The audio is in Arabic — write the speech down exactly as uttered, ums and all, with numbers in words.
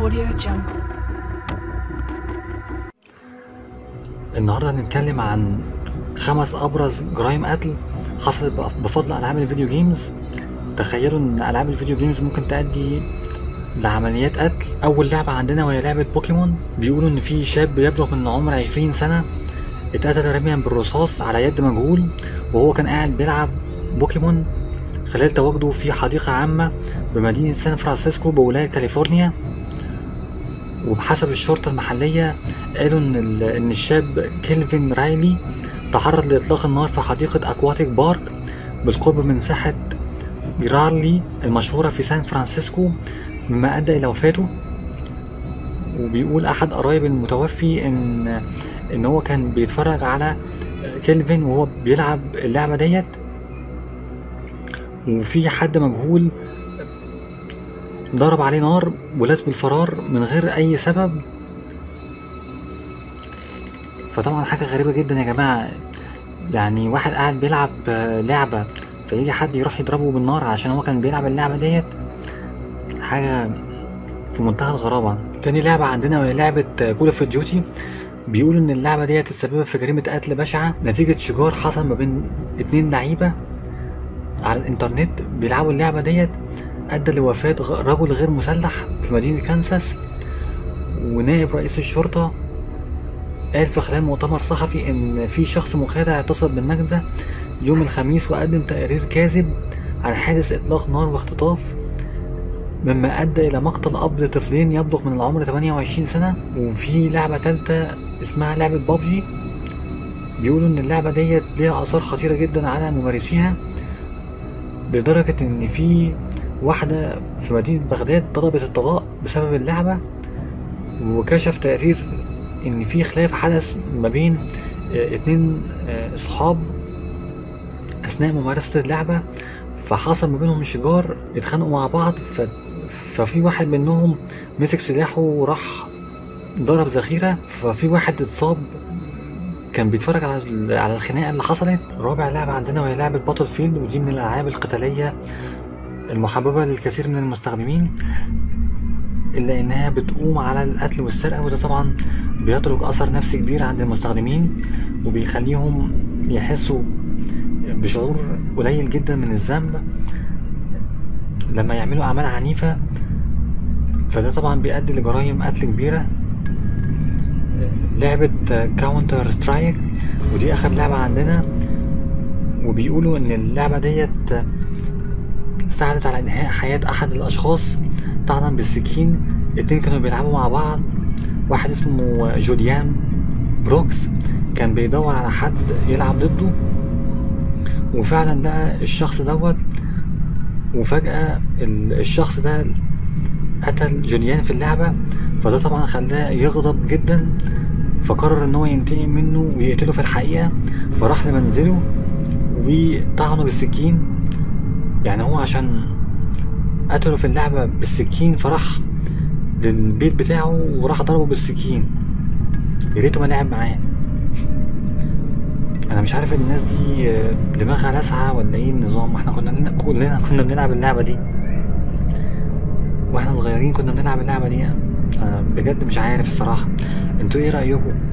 Audio Jungle. النهارده هنتكلم عن خمس ابرز جرائم قتل حصلت بفضل العاب الفيديو جيمز. تخيلوا ان العاب الفيديو جيمز ممكن تؤدي لعمليات قتل. اول لعبه عندنا وهي لعبه بوكيمون. بيقولوا ان في شاب يبلغ من العمر عشرين سنه اتقتل رميا بالرصاص على يد مجهول وهو كان قاعد بيلعب بوكيمون خلال تواجده في حديقه عامه بمدينه سان فرانسيسكو بولايه كاليفورنيا. وبحسب الشرطة المحلية قالوا ان ان الشاب كيلفين رايلي تعرض لاطلاق النار في حديقة اكواتيك بارك بالقرب من ساحة جرارلي المشهورة في سان فرانسيسكو مما ادى الى وفاته. وبيقول احد قرايب المتوفي ان ان هو كان بيتفرج على كيلفين وهو بيلعب اللعبة ديت، وفي حد مجهول ضرب عليه نار ولازم الفرار من غير اي سبب. فطبعا حاجة غريبة جدا يا جماعة، يعني واحد قاعد بيلعب لعبة فيجي حد يروح يضربه بالنار عشان هو كان بيلعب اللعبة ديت. حاجة في منتهى الغرابة. تاني لعبة عندنا وهي لعبة كول اوف ديوتي. بيقولوا ان اللعبة ديت اتسببت في جريمة قتل بشعة نتيجة شجار حصل ما بين اتنين لعيبة على الانترنت بيلعبوا اللعبة ديت، ادى لوفاة رجل غير مسلح في مدينة كانساس. ونائب رئيس الشرطة قال في خلال مؤتمر صحفي ان في شخص مخادع اتصل بالنجدة يوم الخميس وقدم تقرير كاذب عن حادث اطلاق نار واختطاف مما ادى الى مقتل اب لطفلين يبلغ من العمر ثمانية وعشرين سنة. وفي لعبة تالتة اسمها لعبة بابجي. بيقولوا ان اللعبة ديت ليها اثار خطيرة جدا على ممارسيها لدرجة ان في واحدة في مدينة بغداد طلبت الطلاق بسبب اللعبة. وكشف تقرير ان في خلاف حدث ما بين اتنين اصحاب اثناء ممارسة اللعبة، فحصل ما بينهم شجار اتخانقوا مع بعض. ف... ففي واحد منهم مسك سلاحه وراح ضرب ذخيرة، ففي واحد اتصاب كان بيتفرج على على الخناقة اللي حصلت. رابع لعبة عندنا وهي لعبة باتل فيلد، ودي من الالعاب القتالية المحببة للكثير من المستخدمين إلا إنها بتقوم على القتل والسرقة، وده طبعا بيترك أثر نفسي كبير عند المستخدمين وبيخليهم يحسوا بشعور قليل جدا من الذنب لما يعملوا أعمال عنيفة، فده طبعا بيؤدي لجرائم قتل كبيرة. لعبة كاونتر سترايك ودي آخر لعبة عندنا، وبيقولوا إن اللعبة ديت ساعدت على انهاء حياة احد الاشخاص طعنا بالسكين. اتنين كانوا بيلعبوا مع بعض، واحد اسمه جوليان بروكس كان بيدور على حد يلعب ضده وفعلا لقى الشخص دوت، وفجأة الشخص ده قتل جوليان في اللعبة. فده طبعا خلاه يغضب جدا، فقرر ان هو ينتقم منه ويقتله في الحقيقة، فراح لمنزله وطعنه بالسكين. يعني هو عشان قتله في اللعبة بالسكين فراح للبيت بتاعه وراح ضربه بالسكين. ياريته ما لعب معاه. انا مش عارف الناس دي دماغها لاسعة ولا ايه النظام. احنا كنا كلنا كنا بنلعب اللعبة دي واحنا صغيرين، كنا بنلعب اللعبة دي. انا بجد مش عارف الصراحة، انتوا ايه رأيكم؟